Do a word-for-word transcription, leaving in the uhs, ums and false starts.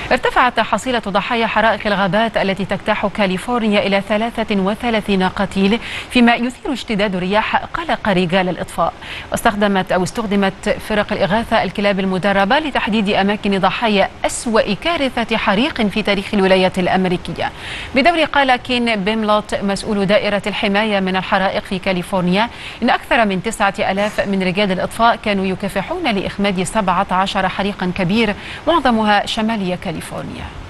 ارتفعت حصيلة ضحايا حرائق الغابات التي تجتاح كاليفورنيا إلى ثلاثة وثلاثين قتيل، فيما يثير اشتداد الرياح قلق رجال الإطفاء. واستخدمت أو استخدمت فرق الإغاثة الكلاب المدربة لتحديد أماكن ضحايا أسوأ كارثة حريق في تاريخ الولايات الأمريكية. بدور قال كين بيملوت مسؤول دائرة الحماية من الحرائق في كاليفورنيا إن أكثر من تسعة آلاف من رجال الإطفاء كانوا يكافحون لإخماد سبعة عشر حريقا كبير معظمها شمالية كاليفورنيا.